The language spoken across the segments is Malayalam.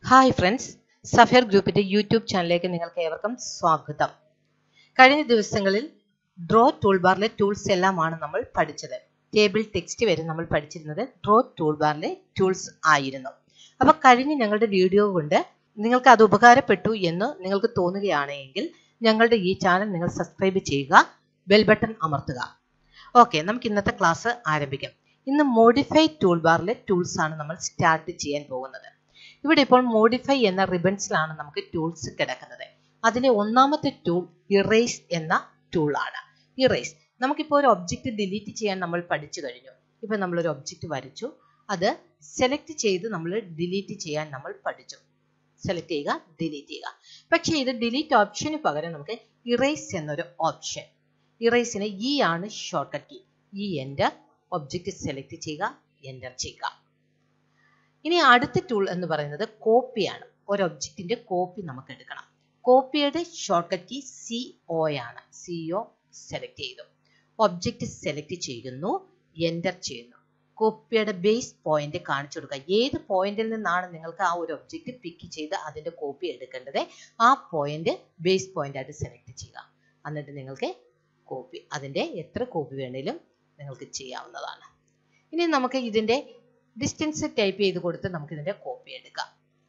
ഹായ് ഫ്രണ്ട്സ്, സഫയർ ഗ്രൂപ്പിന്റെ യൂട്യൂബ് ചാനലിലേക്ക് നിങ്ങൾക്ക് ഏവർക്കും സ്വാഗതം. കഴിഞ്ഞ ദിവസങ്ങളിൽ ഡ്രോ ടൂൾ ബാറിലെ ടൂൾസ് എല്ലാമാണ് നമ്മൾ പഠിച്ചത്. ടേബിൾ ടെക്സ്റ്റ് വരെ നമ്മൾ പഠിച്ചിരുന്നത് ഡ്രോ ടൂൾ ബാറിലെ ടൂൾസ് ആയിരുന്നു. അപ്പോൾ കഴിഞ്ഞ ഞങ്ങളുടെ വീഡിയോ കൊണ്ട് നിങ്ങൾക്ക് അത് ഉപകാരപ്പെട്ടു എന്ന് നിങ്ങൾക്ക് തോന്നുകയാണെങ്കിൽ ഞങ്ങളുടെ ഈ ചാനൽ നിങ്ങൾ സബ്സ്ക്രൈബ് ചെയ്യുക, ബെൽ ബട്ടൺ അമർത്തുക. ഓക്കെ, നമുക്ക് ഇന്നത്തെ ക്ലാസ് ആരംഭിക്കാം. ഇന്ന് മോഡിഫൈ ടൂൾ ബാറിലെ ടൂൾസ് ആണ് നമ്മൾ സ്റ്റാർട്ട് ചെയ്യാൻ പോകുന്നത്. ഇവിടെ ഇപ്പോൾ മോഡിഫൈ എന്ന റിബൺസിലാണ് നമുക്ക് ടൂൾസ് കിടക്കുന്നത്. അതിലെ ഒന്നാമത്തെ ടൂൾ ഇറേസ് എന്ന ടൂൾ ആണ്. ഇറേസ് നമുക്കിപ്പോൾ ഒരു ഒബ്ജക്റ്റ് ഡിലീറ്റ് ചെയ്യാൻ നമ്മൾ പഠിച്ചു കഴിഞ്ഞു. ഇപ്പൊ നമ്മളൊരു ഒബ്ജക്റ്റ് വരച്ചു, അത് സെലക്ട് ചെയ്ത് നമ്മൾ ഡിലീറ്റ് ചെയ്യാൻ നമ്മൾ പഠിച്ചു. സെലക്ട് ചെയ്യുക, ഡിലീറ്റ് ചെയ്യുക. പക്ഷേ ഇത് ഡിലീറ്റ് ഓപ്ഷന് പകരം നമുക്ക് ഇറേസ് എന്നൊരു ഓപ്ഷൻ. ഇറേസിന് ഇ ആണ് shortcut key. E enter, object select ചെയ്യുക, എൻ്റർ ചെയ്യുക. ഇനി അടുത്ത ടൂൾ എന്ന് പറയുന്നത് കോപ്പിയാണ്. ഒരു ഒബ്ജക്റ്റിന്റെ കോപ്പി നമുക്ക് എടുക്കണം. കോപ്പിയുടെ ഷോർട്ട് കട്ട് കീ CO ആണ്. CO സെലക്ട് ചെയ്തു, ഒബ്ജക്റ്റ് സെലക്ട് ചെയ്യുന്നു, എൻ്റർ ചെയ്യുന്നു. കോപ്പിയുടെ ബേസ് പോയിന്റ് കാണിച്ചു കൊടുക്കുക. ഏത് പോയിന്റിൽ നിന്നാണ് നിങ്ങൾക്ക് ആ ഒരു ഒബ്ജക്റ്റ് പിക്ക് ചെയ്ത് അതിന്റെ കോപ്പി എടുക്കേണ്ടത്, ആ പോയിന്റ് ബേസ് പോയിന്റ് ആയിട്ട് സെലക്ട് ചെയ്യുക. എന്നിട്ട് നിങ്ങൾക്ക് കോപ്പി, അതിന്റെ എത്ര കോപ്പി വേണേലും നിങ്ങൾക്ക് ചെയ്യാവുന്നതാണ്. ഇനി നമുക്ക് ഇതിന്റെ ഡിസ്റ്റൻസ് ടൈപ്പ് ചെയ്ത് കൊടുത്ത് നമുക്ക് ഇതിന്റെ കോപ്പി എടുക്കാം.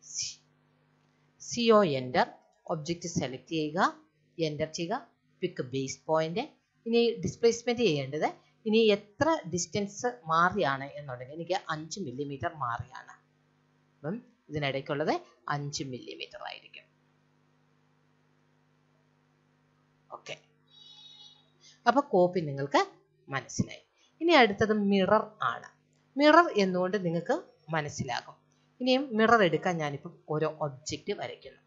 CO എൻ്റർ, ഒബ്ജക്റ്റ് സെലക്ട് ചെയ്യുക, എൻ്റർ ചെയ്യുക, പിക്ക് ബേസ് പോയിന്റ്. ഇനി ഡിസ്പ്ലേസ്മെന്റ് ചെയ്യേണ്ടത് ഇനി എത്ര ഡിസ്റ്റൻസ് മാറിയാണ് എന്നുണ്ടെങ്കിൽ എനിക്ക് 5 മില്ലിമീറ്റർ മാറിയാണ്. അപ്പം ഇതിനിടയ്ക്കുള്ളത് 5 മില്ലിമീറ്റർ ആയിരിക്കും. ഓക്കെ, അപ്പൊ കോപ്പി നിങ്ങൾക്ക് മനസ്സിലായി. ഇനി അടുത്തത് മിറർ ആണ്. മിറർ എന്നുകൊണ്ട് നിങ്ങൾക്ക് മനസ്സിലാകും. ഇനിയും മിറർ എടുക്കാൻ ഞാനിപ്പം ഓരോ ഒബ്ജക്റ്റ് വരയ്ക്കുന്നു.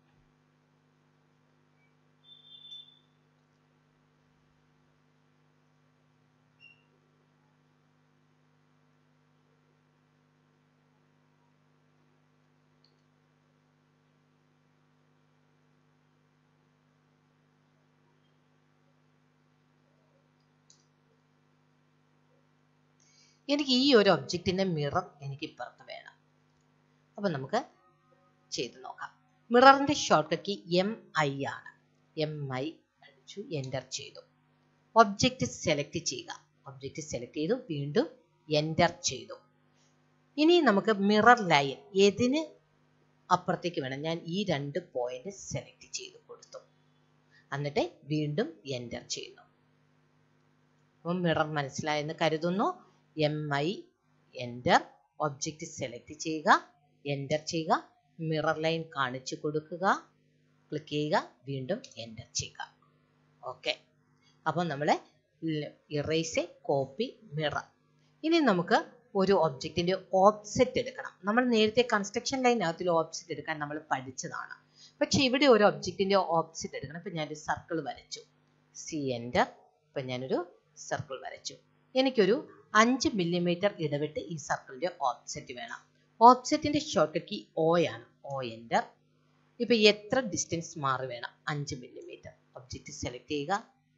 എനിക്ക് ഈ ഒരു ഒബ്ജക്റ്റിന്റെ മിറർ എനിക്ക് ഇപ്പുറത്ത് വേണം. അപ്പൊ നമുക്ക് ചെയ്ത് നോക്കാം. മിററിന്റെ ഷോർട്ട് കട്ട് കീ MI ആണ്. MI അടിച്ചു, എൻ്റർ ചെയ്തു. ഒബ്ജക്റ്റ് സെലക്ട് ചെയ്യുക, ഒബ്ജക്റ്റ് സെലക്ട് ചെയ്തു, വീണ്ടും എൻ്റർ ചെയ്തു. ഇനി നമുക്ക് മിറർ ലൈൻ ഏതിന് അപ്പുറത്തേക്ക് വേണം, ഞാൻ ഈ 2 പോയിന്റ് സെലക്ട് ചെയ്ത് കൊടുത്തു. എന്നിട്ട് വീണ്ടും എൻ്റർ ചെയ്യുന്നു. അപ്പം മിറർ മനസ്സിലായെന്ന് കരുതുന്നു. MI എൻ്റർ, ഒബ്ജക്റ്റ് സെലക്ട് ചെയ്യുക, എൻ്റർ ചെയ്യുക, മിറർ ലൈൻ കാണിച്ചു കൊടുക്കുക, ക്ലിക്ക് ചെയ്യുക, വീണ്ടും എൻ്റർ ചെയ്യുക. ഓക്കെ, അപ്പോൾ നമ്മൾ ഇറേസ്, കോപ്പി, മിറർ. ഇനി നമുക്ക് ഒരു ഒബ്ജക്റ്റിന്റെ ഓഫ്സെറ്റ് എടുക്കണം. നമ്മൾ നേരത്തെ കൺസ്ട്രക്ഷൻ ലൈനകത്തിൽ ഓഫ്സെറ്റ് എടുക്കാൻ നമ്മൾ പഠിച്ചതാണ്. പക്ഷെ ഇവിടെ ഒരു ഒബ്ജക്റ്റിന്റെ ഓഫ്സെറ്റ് എടുക്കണം. ഇപ്പം ഞാനൊരു സർക്കിൾ വരച്ചു, C എൻ്റർ. ഇപ്പം ഞാനൊരു സർക്കിൾ വരച്ചു. എനിക്കൊരു 5 മില്ലിമീറ്റർ ഇടവിട്ട് ഈ സർക്കിളിന്റെ ഓഫ്സെറ്റ് വേണം. ഓഫ്സെറ്റിന്റെ ഷോർട്ട് കട്ട് കീ O ആണ്. O enter. ഇപ്പൊ എത്ര ഡിസ്റ്റൻസ് മാറി വേണം, 5 മില്ലിമീറ്റർ. ഒബ്ജക്റ്റ് സെലക്ട് ചെയ്യുക.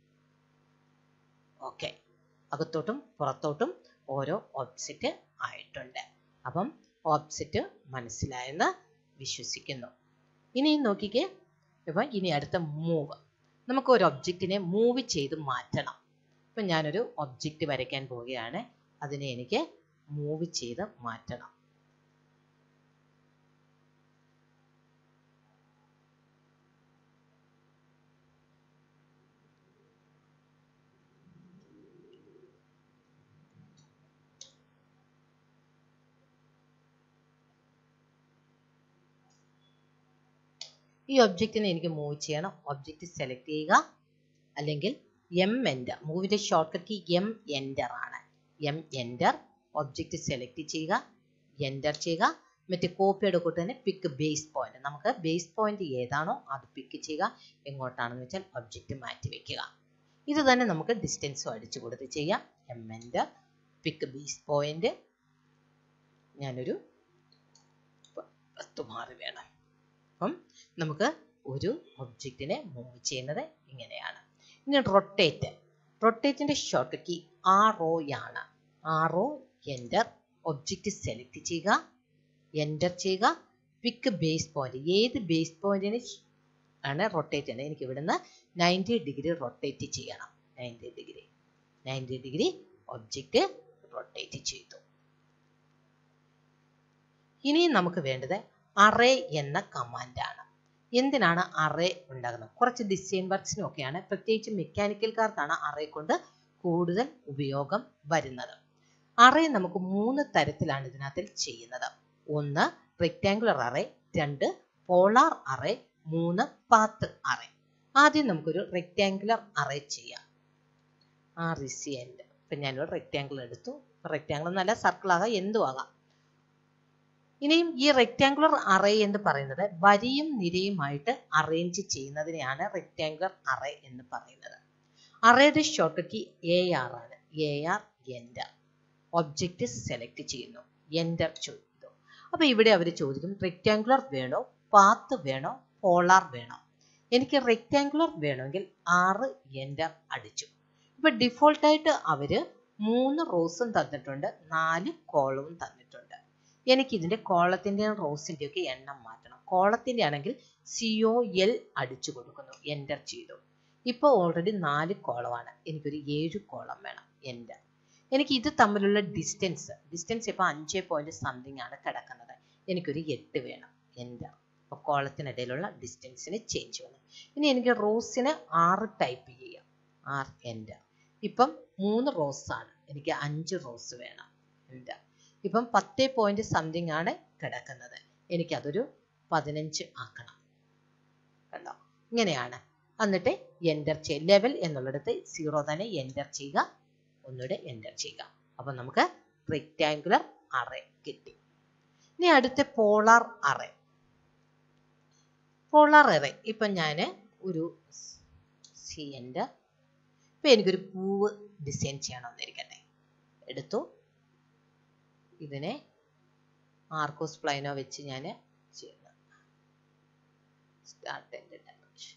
ഓക്കെ, അകത്തോട്ടും പുറത്തോട്ടും ഓരോ ഓഫ്സെറ്റ് ആയിട്ടുണ്ട്. അപ്പം ഓഫ്സെറ്റ് മനസ്സിലായെന്ന് വിശ്വസിക്കുന്നു. ഇനി നോക്കിക്കേ, ഇപ്പൊ ഇനി അടുത്ത മൂവ്. നമുക്ക് ഒരു ഒബ്ജക്റ്റിനെ മൂവ് ചെയ്ത് മാറ്റണം. ഇപ്പം ഞാനൊരു ഒബ്ജക്റ്റ് വരയ്ക്കാൻ പോവുകയാണ്. അതിനെ എനിക്ക് മൂവ് ചെയ്ത് മാറ്റണം. ഈ ഒബ്ജക്റ്റിനെ എനിക്ക് മൂവ് ചെയ്യണം. ഒബ്ജക്റ്റ് സെലക്ട് ചെയ്യുക, അല്ലെങ്കിൽ M എൻ്റർ. മൂവിന്റെ shortcut key M enter ആണ്. M എൻ്റർ, ഒബ്ജക്റ്റ് സെലക്ട് ചെയ്യുക, എൻ്റർ ചെയ്യുക. മറ്റേ കോപ്പിയുടെ കൂട്ട് തന്നെ പിക്ക് ബേസ് പോയിന്റ്. നമുക്ക് ബേസ് പോയിന്റ് ഏതാണോ അത് പിക്ക് ചെയ്യുക. എങ്ങോട്ടാണെന്ന് വെച്ചാൽ ഒബ്ജക്റ്റ് മാറ്റി വെക്കുക. ഇത് തന്നെ നമുക്ക് ഡിസ്റ്റൻസും അടിച്ചു കൊടുത്ത് ചെയ്യാം. M enter, pick base point. ഞാനൊരു 10 മാറി വേണം. അപ്പം നമുക്ക് ഒരു ഒബ്ജക്റ്റിനെ മൂവ് ചെയ്യുന്നത് ഇങ്ങനെയാണ്. ഇനി റൊട്ടേറ്റ്. റൊട്ടേറ്റിന്റെ ഷോർട്ട് കീ RO ആണ്. RO എൻ്റർ, ഒബ്ജക്റ്റ് സെലക്ട് ചെയ്യുക, എൻ്റർ ചെയ്യുക, പിക്ക് ബേസ് പോയിന്റ്. ഏത് ബേസ് പോയിന്റിന് ആണ് റൊട്ടേറ്റ് ചെയ്യണം? എനിക്ക് ഇവിടുന്ന് 90 ഡിഗ്രി റൊട്ടേറ്റ് ചെയ്യണം. 90 ഡിഗ്രി ഒബ്ജക്റ്റ് റൊട്ടേറ്റ് ചെയ്തു. ഇനി നമുക്ക് വേണ്ടത് അറേ എന്ന കമാൻഡാണ്. എന്തിനാണ് അറേ ഉണ്ടാകുന്നത്? കുറച്ച് ഡിസൈൻ വർക്ക്സിനും ഒക്കെയാണ്, പ്രത്യേകിച്ച് മെക്കാനിക്കൽക്കാർക്കാണ് അറേ കൊണ്ട് കൂടുതൽ ഉപയോഗം വരുന്നത്. അറേ നമുക്ക് 3 തരത്തിലാണ് ഇതിനകത്തിൽ ചെയ്യുന്നത്. 1 rectangular array, 2 polar array, 3 path array. ആദ്യം നമുക്കൊരു റെക്ടാങ്കുലർ അറേ ചെയ്യാം. ഇപ്പം ഞാനൊരു റെക്ടാങ്കിൾ എടുത്തു. റെക്ടാങ്കിൾ നല്ല സർക്കിൾ ആകാം, എന്തും ആകാം. ഇനിയും ഈ റെക്ടാങ്കുലർ അറേ എന്ന് പറയുന്നത് വരിയും നിരയുമായിട്ട് അറേഞ്ച് ചെയ്യുന്നതിനെയാണ് റെക്ടാങ്കുലർ അറേ എന്ന് പറയുന്നത്. അറേയുടെ ഷോർട്ട് കീ AR ആണ്. AR enter. ഒബ്ജക്റ്റ് സെലക്ട് ചെയ്യുന്നു, എൻ്റർ ചെയ്തു. അപ്പൊ ഇവിടെ അവർ ചോദിക്കും റെക്ടാങ്കുലർ വേണോ, പാത്ത് വേണോ, പോളാർ വേണോ? എനിക്ക് റെക്ടാങ്കുലർ വേണമെങ്കിൽ 6 എൻ്റർ അടിച്ചു. ഇപ്പൊ ഡിഫോൾട്ടായിട്ട് അവര് 3 റോസും തന്നിട്ടുണ്ട്, 4 കോളവും തന്നിട്ടുണ്ട്. എനിക്ക് ഇതിന്റെ കോളത്തിന്റെയും റോസിന്റെ ഒക്കെ എണ്ണം മാറ്റണം. കോളത്തിന്റെ ആണെങ്കിൽ COL അടിച്ചു കൊടുക്കുന്നു, എൻ്റർ ചെയ്തു. ഇപ്പൊ ഓൾറെഡി 4 കോളമാണ്, എനിക്കൊരു 7 കോളം വേണം, എൻ്റർ. എനിക്ക് ഇത് തമ്മിലുള്ള ഡിസ്റ്റൻസ് ഇപ്പൊ 5 പോയിന്റ് സംതിങ് ആണ് കിടക്കുന്നത്, എനിക്കൊരു 8 വേണം, എൻ്റർ. അപ്പൊ കോളത്തിനിടയിലുള്ള ഡിസ്റ്റൻസിന് ചേഞ്ച് വന്നു. ഇനി എനിക്ക് റോസിന് 6 ടൈപ്പ് ചെയ്യാം, 6 എൻ്റർ. ഇപ്പം 3 റോസ് ആണ്, എനിക്ക് 5 റോസ് വേണം, എൻ്റർ. ഇപ്പം 10 പോയിന്റ് സംതിങ് ആണ് കിടക്കുന്നത്, എനിക്കതൊരു 15 ആക്കണം. കണ്ടോ? ഇങ്ങനെയാണ്. എന്നിട്ട് എൻ്റർ ചെയ്യുക. ലെവൽ എന്നുള്ളിടത്ത് 0 തന്നെ എൻ്റർ ചെയ്യുക, ഒന്നുകൂടെ എൻ്റർ ചെയ്യുക. അപ്പം നമുക്ക് റെക്ടാങ്കുലർ അറേ കിട്ടി. ഇനി അടുത്ത പോളാർ അറേ. പോളാർ അറേ ഇപ്പം ഞാൻ ഒരു എൻ്റർ. ഇപ്പം എനിക്കൊരു പൂവ് ഡിസൈൻ ചെയ്യണമെന്നിരിക്കട്ടെ. എടുത്തു. ഇതിനെ ആർക്കോസ് പ്ലൈനോ വെച്ച് ഞാൻ ചെയ്യുന്നു. Start and direction.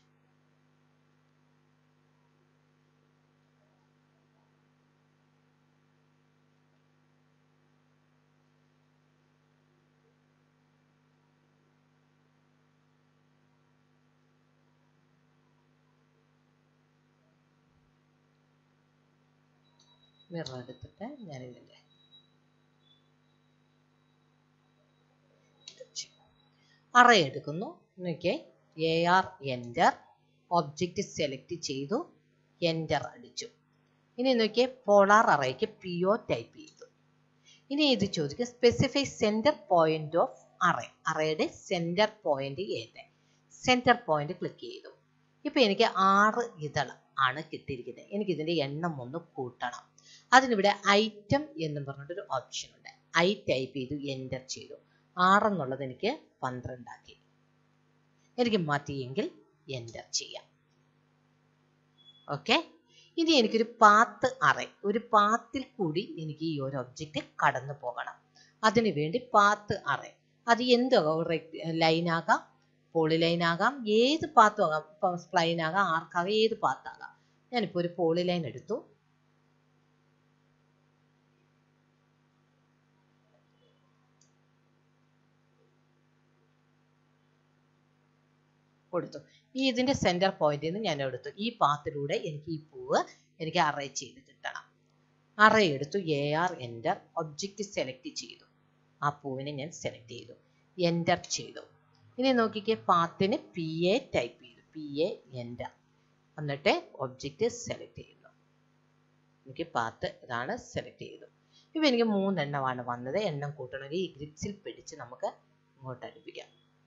മിറർ എടുത്തിട്ട് ഞാനിതിൻ്റെ അറേ എടുക്കുന്നു. നോക്കിയേ, AR എൻ്റർ. ഒബ്ജക്റ്റ് സെലക്ട് ചെയ്തു, എൻ്റർ അടിച്ചു. ഇനി നോക്കിയേ, പോളാർ അറേക്ക് PO ടൈപ്പ് ചെയ്തു. ഇനി ഇത് ചോദിക്കും specify centre point of array. അറേയുടെ സെന്റർ പോയിന്റ് ഏത്? സെന്റർ പോയിന്റ് ക്ലിക്ക് ചെയ്തു. ഇപ്പൊ എനിക്ക് 6 ഇതൾ ആണ് കിട്ടിയിരിക്കുന്നത്. എനിക്ക് ഇതിന്റെ എണ്ണം ഒന്ന് കൂട്ടണം. അതിനിവിടെ ഐറ്റം എന്ന് പറഞ്ഞിട്ടൊരു ഓപ്ഷൻ ഉണ്ട്. I ടൈപ്പ് ചെയ്തു, എൻ്റർ ചെയ്തു. 6 എന്നുള്ളത് എനിക്ക് 12 ആക്കി. എനിക്ക് മാറ്റിയെങ്കിൽ എൻ്റർ ചെയ്യാം. ഓക്കെ. ഇനി എനിക്കൊരു പാത്ത് അറേ, ഒരു പാത്തിൽ കൂടി എനിക്ക് ഈ ഒരു ഒബ്ജക്റ്റ് കടന്നു പോകണം. അതിനു വേണ്ടി പാത്ത് അറേ, അത് എന്താകാം, ലൈൻ ആകാം, പോളിലൈൻ ആകാം, ഏത് പാത്തും ആകാം. ഇപ്പം സ്പ്ലൈൻ ആകാം, ആർക്കാകാം, ഏത് പാത്താകാം. ഞാനിപ്പോൾ ഒരു പോളിലൈൻ എടുത്തു. കൊടുത്തു. ഇതിന്റെ സെന്റർ പോയിന്റിൽ നിന്ന് ഞാൻ എടുത്തു. ഈ പാത്തിലൂടെ എനിക്ക് ഈ പൂവ് എനിക്ക് അറേ ചെയ്ത് കിട്ടണം. അറേ എടുത്തു, AR എൻ്റർ. ഒബ്ജക്റ്റ് സെലക്ട് ചെയ്തു, ആ പൂവിനെ ഞാൻ സെലക്ട് ചെയ്തു, എൻ്റർ ചെയ്തു. ഇനി നോക്കിക്കേ, പാത്തിന് PA ടൈപ്പ് ചെയ്തു, PA എൻ്റർ. എന്നിട്ട് ഒബ്ജക്റ്റ് സെലക്ട് ചെയ്യുന്നു. എനിക്ക് പാത്ത് ഇതാണ്, സെലക്ട് ചെയ്തു. ഇപ്പം എനിക്ക് 3 എണ്ണമാണ് വന്നത്. എണ്ണം കൂട്ടണമെങ്കിൽ ഈ ഗ്രിഡ്സിൽ പിടിച്ച് നമുക്ക് ഇങ്ങോട്ട് അടുപ്പിക്കാം.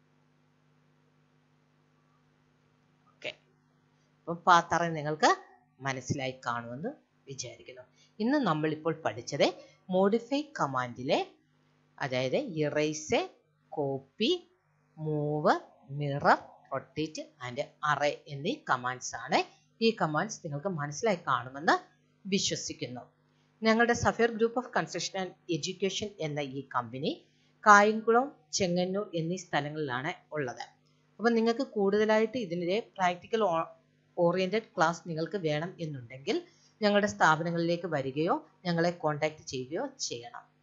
അപ്പം പാത്തറേ നിങ്ങൾക്ക് മനസ്സിലായി കാണുമെന്ന് വിചാരിക്കുന്നു. ഇന്ന് നമ്മളിപ്പോൾ പഠിച്ചത് മോഡിഫൈ കമാൻഡിലെ, അതായത് erase, copy, move, mirror, rotate and array എന്നീ കമാൻഡ്സ് ആണ്. ഈ കമാൻഡ്സ് നിങ്ങൾക്ക് മനസ്സിലായി കാണുമെന്ന് വിശ്വസിക്കുന്നു. ഞങ്ങളുടെ Sapphire group of construction and education എന്ന ഈ കമ്പനി കായംകുളം, ചെങ്ങന്നൂർ എന്നീ സ്ഥലങ്ങളിലാണ് ഉള്ളത്. അപ്പം നിങ്ങൾക്ക് കൂടുതലായിട്ട് ഇതിൻ്റെ പ്രാക്ടിക്കൽ ഓറിയന്റഡ് ക്ലാസ് നിങ്ങൾക്ക് വേണം എന്നുണ്ടെങ്കിൽ ഞങ്ങളുടെ സ്ഥാപനങ്ങളിലേക്ക് വരികയോ ഞങ്ങളെ കോൺടാക്ട് ചെയ്യുകയോ ചെയ്യണം.